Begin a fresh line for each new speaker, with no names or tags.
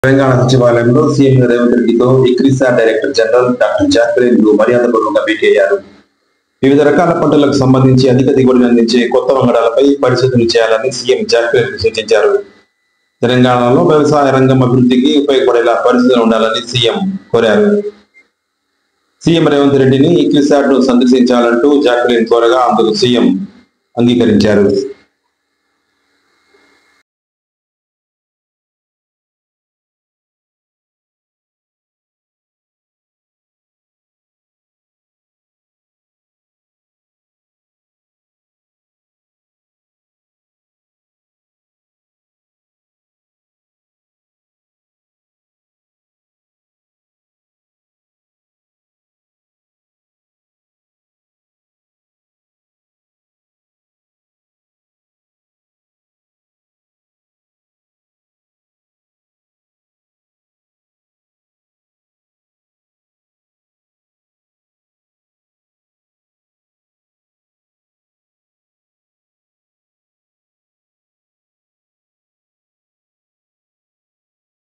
తెలంగాణ సచివాలయంలో సీఎం రేవంత్ రెడ్డితో ICRISAT director general doctor Jacqueline మర్యాదపూర్వకంగా భేటీ అయ్యారు. వివిధ రకాల పంటలకు సంబంధించి అధిక దిగుబడిని అందించే కొత్త వంగడాలపై పరిశోధనలు చేయాలని సీఎం జాక్వెలిన్ సూచించారు. తెలంగాణలో వ్యవసాయ రంగం అభివృద్ధికి ఉపయోగపడేలా పరిశోధన ఉండాలని సీఎం కోరారు. సీఎం రేవంత్ రెడ్డిని ఇక్రిసాట్ ను సందర్శించాలంటూ జాక్వెలిన్ కోరగా అందుకు సీఎం అంగీకరించారు.